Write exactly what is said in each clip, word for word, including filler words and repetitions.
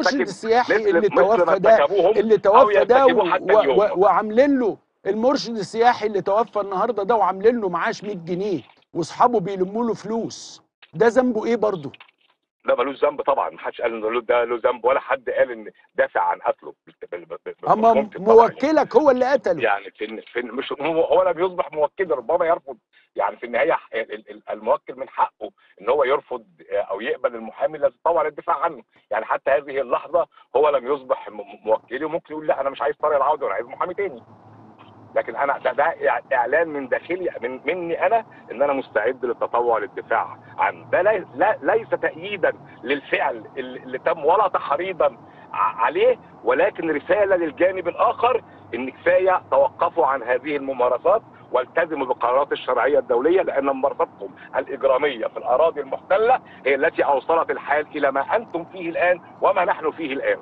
المرشد يرتكب السياحي مثل اللي مثل ما توفى ده ارتكبوه هم اللي او توفى ده يرتكبوه و- حتى و- و- اليوم. وعاملين له المرشد السياحي اللي توفى النهارده ده وعاملين له معاش مية جنيه واصحابه بيلموا له فلوس، ده ذنبه ايه برضه؟ لا ملوش ذنب طبعا، ما حدش قال ان له ده له ذنب، ولا حد قال ان دافع عن قتله. بال- بال- بال- اما مش ممكن طبعا يعني. موكلك هو اللي قتله. يعني في في مش هو هو لم يصبح موكلا، ربما يرفض. يعني في النهايه ال- ال- الموكل من حقه ان هو يرفض او يقبل المحامي الذي طوع الدفاع عنه. يعني حتى هذه اللحظه هو لم يصبح م- موكلي، وممكن يقول لا انا مش عايز طارق العوضي وانا عايز محامي تاني. لكن انا ده, ده اعلان من داخلي من مني انا ان انا مستعد للتطوع للدفاع عنه. ده لا لا ليس تأييدا للفعل اللي اللي تم ولا تحريضا ع- عليه، ولكن رساله للجانب الاخر ان كفايه توقفوا عن هذه الممارسات والتزموا بالقرارات الشرعيه الدوليه، لان ممارستكم الاجراميه في الاراضي المحتله هي التي اوصلت الحال الى ما انتم فيه الان وما نحن فيه الان.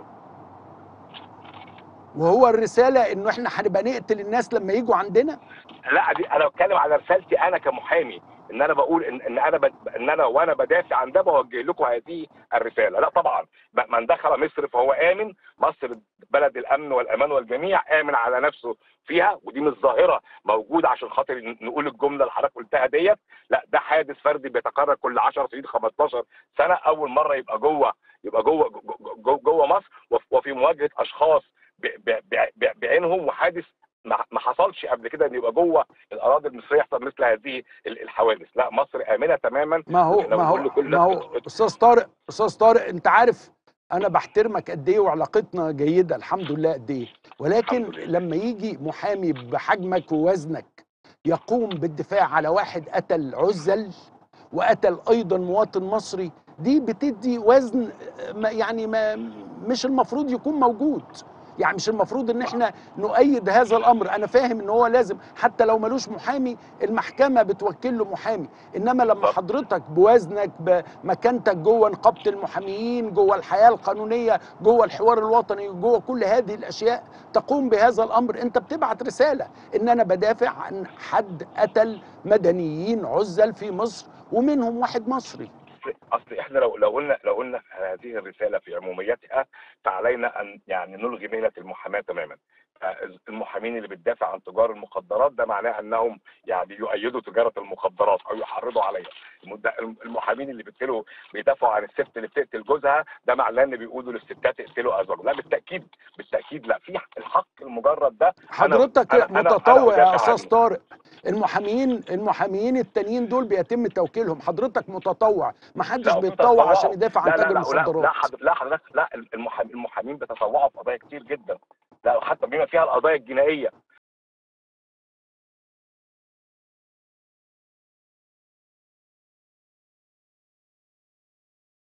وهو الرساله انه احنا هنبقى نقتل الناس لما يجوا عندنا؟ لا دي انا بتكلم على رسالتي انا كمحامي، ان انا بقول ان, إن انا ب... ان انا وانا بدافع عن ده بوجه لكم هذه الرساله. لا طبعا من دخل مصر فهو امن، مصر بلد الامن والامان والجميع امن على نفسه فيها، ودي مش ظاهره موجوده عشان خاطر نقول الجمله اللي حضرتك قلتها ديت. لا ده حادث فردي بيتكرر كل عشر سنين خمستاشر سنه، اول مره يبقى جوه يبقى جوه جوه, جوه مصر وفي مواجهه اشخاص ب... ب... ب... بعينهم، وحادث ما ما حصلش قبل كده ان يبقى جوه الاراضي المصريه يحصل مثل هذه الحوادث. لا مصر امنه تماما، ما هو واحنا ما بنقول هو لكل ما الناس هو استاذ طارق، استاذ طارق انت عارف انا بحترمك قد ايه وعلاقتنا جيده الحمد لله قد ايه، ولكن الحمد لله. لما يجي محامي بحجمك ووزنك يقوم بالدفاع على واحد قتل عزل وقتل ايضا مواطن مصري، دي بتدي وزن ما يعني ما مش المفروض يكون موجود. يعني مش المفروض ان احنا نؤيد هذا الامر. انا فاهم ان هو لازم حتى لو ملوش محامي المحكمه بتوكل له محامي، انما لما بالظبط. حضرتك بوزنك بمكانتك جوه نقابه المحامين، جوه الحياه القانونيه، جوه الحوار الوطني، جوه كل هذه الاشياء تقوم بهذا الامر، انت بتبعت رساله ان انا بدافع عن حد قتل مدنيين عزل في مصر ومنهم واحد مصري. اصل احنا لو لو قلنا لو قلنا هذه الرساله في عموميتها فعلينا ان يعني نلغي مهنه المحاماه تماما. المحامين اللي بتدافع عن تجار المخدرات ده معناه انهم يعني يؤيدوا تجاره المخدرات او يحرضوا عليها. المحامين اللي بيقتلوا بيدافعوا عن الست اللي بتقتل جوزها ده معناه ان بيقولوا للستات اقتلوا ازواجهم. لا بالتاكيد بالتاكيد لا، في الحق المجرد ده انا حضرتك انا انا انا متطوع يا ادافع استاذ عنه. طارق. المحامين المحامين التانيين دول بيتم توكيلهم، حضرتك متطوع، ما حدش لا بيتطوع عشان بيتطوعوا. يدافع عن لا لا تاجر لا لا لا مخدرات. حضرتك لا حضرتك لا المحامين المحامين بيتطوعوا في قضايا كتير جدا، لا حتى بما فيها القضايا الجنائيه.